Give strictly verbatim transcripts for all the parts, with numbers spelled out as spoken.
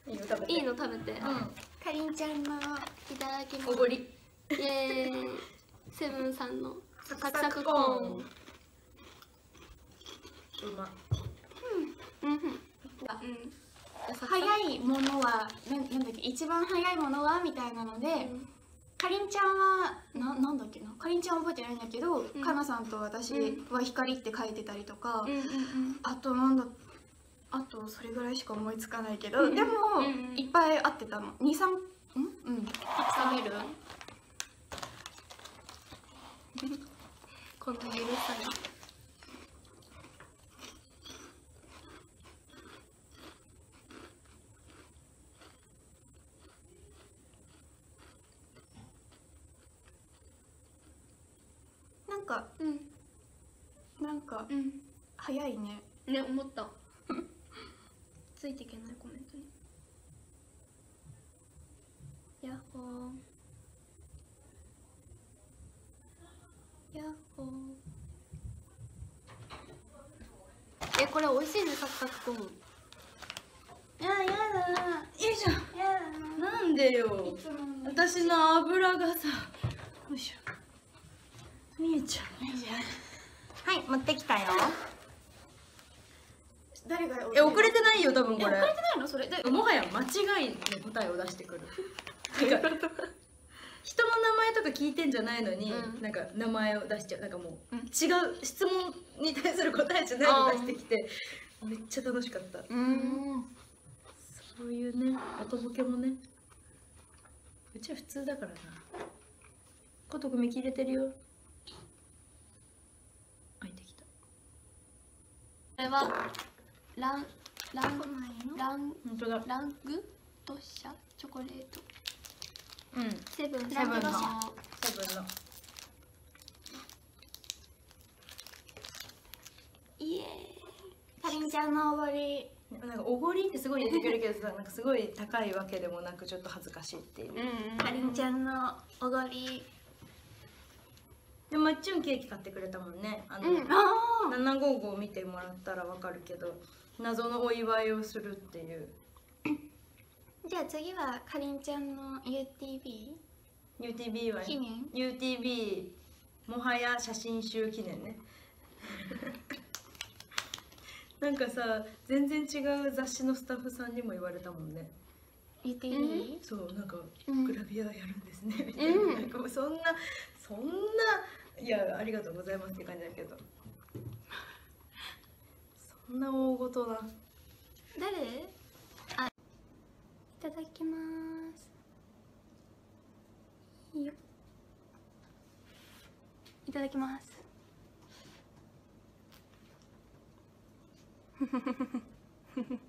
いいの食べて。いいの食べて。うん。 かりんちゃんのいただきます。 おごり。 イエーイ。セブンさんのサクサクコーン。うま。うん。うん。 早いものはな、なんだっけ、一番早いものはみたいなので、うん、かりんちゃんはな、なんだっけな、かりんちゃん覚えてないんだけど、うん、かなさんと私は光って書いてたりとか、うんうんうん、あとなんだ、あとそれぐらいしか思いつかないけど、うん、でも、うん、いっぱい合ってたの。に、さん、ん？うん。たくさん見る？このゆるさが。なんか、うん、なんか、うん、早いね。ね、思った。ついていけないコメントに。やっほー。やっほー。え、これ美味しいね、サクサクコーン。いや、やだな。よいしょ。やだな。 なんでよ。私の油がさ。よいしょ。見えちゃう。 はい、持ってきたよ。誰がえ、遅れてないよ、多分これ。 遅れてないのそれで。 もはや間違いの答えを出してくる。なんか人の名前とか聞いてんじゃないのに、うん、なんか名前を出しちゃう。なんかもう、うん、違う質問に対する答えじゃないの出してきて、めっちゃ楽しかった。うん、そういうね、音ボケもね、うちは普通だからな。ことく見切れてるよ。開いてきた。これはランランラン本当だ。ラングドシャチョコレート。うん。セブンセブンのセブンの。イエーイ。かりんちゃんのおごり。 なんかおごりってすごい言ってくるけどさ、なんかすごい高いわけでもなくちょっと恥ずかしいっていう。 かりんちゃんのおごり。 でまっちゅんケーキ買ってくれたもんね。あの、うん、ななごーごー見てもらったらわかるけど、謎のお祝いをするっていう。 じゃあ次はかりんちゃんの ユーティービー ユーティービー は記念ユーティービー もはや写真集記念ね。なんかさ、全然違う雑誌のスタッフさんにも言われたもんね。 ユーティービー？ そう、なんかグラビアやるんですねみたいな。なんかそんなそんないや、ありがとうございますって感じだけど、そんな大ごとな。 誰？あ、いただきます。いいよ。いただきます。ふふふふふふ。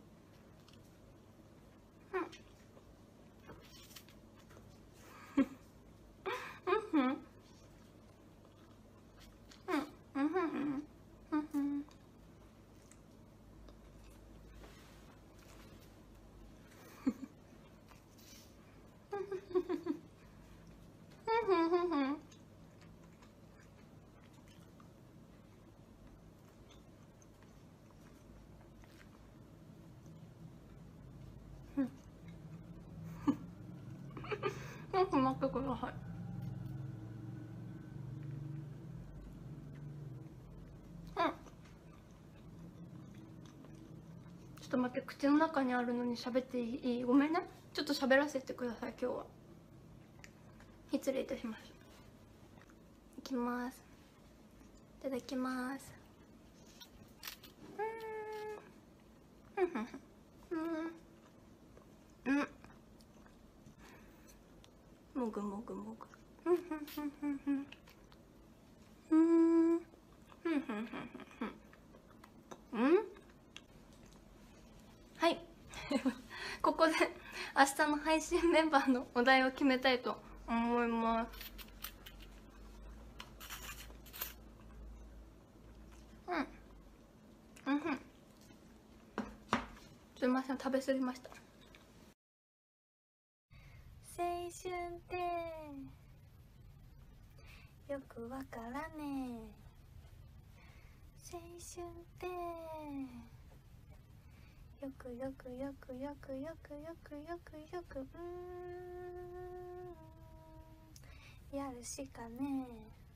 よく待ってください。うん。ちょっと待って、口の中にあるのに喋っていい？ごめんね。ちょっと喋らせてください、今日は。失礼いたします。いきます。いただきます。うん。うん。うん。うん。もぐもぐもぐ。うん。うん。うん。うん。うん。うん。はい。ここで明日の配信メンバーのお題を決めたいと思います。うん。うん。すいません、食べ過ぎました。青春ってよくわからねえ。青春ってよくよくよくよくよくよくよくよくうーんやるしかねえ